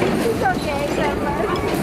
It's okay, Trevor.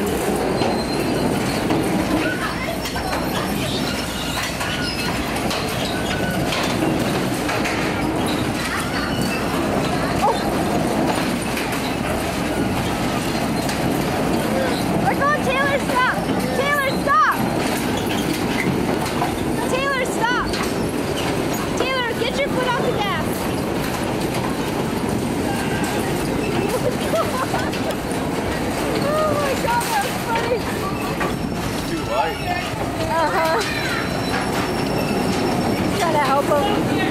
Trying to help him.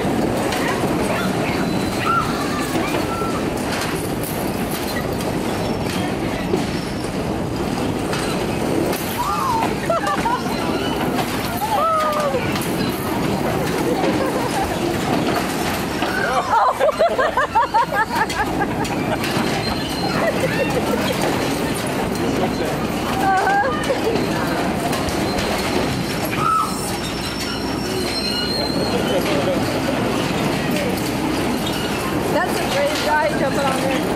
That's a great guy jumping on there.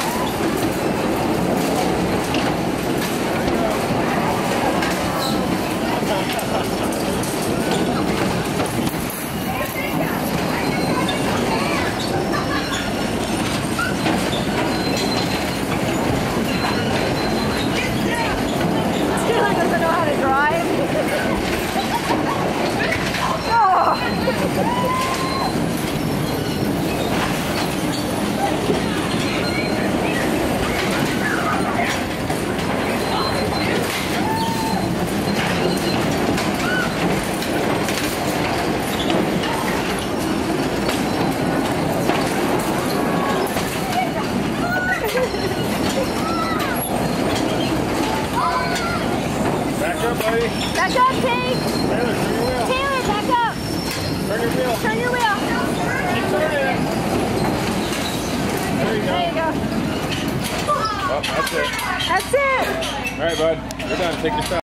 Taylor doesn't know how to drive. Oh. Back up, buddy. Back up, Pete. Taylor, turn your wheel. Taylor, back up. Turn your wheel. Turn your wheel. Keep turning. There you go. There you go. Oh, that's it. That's it. All right, bud. You're done. Take your shot.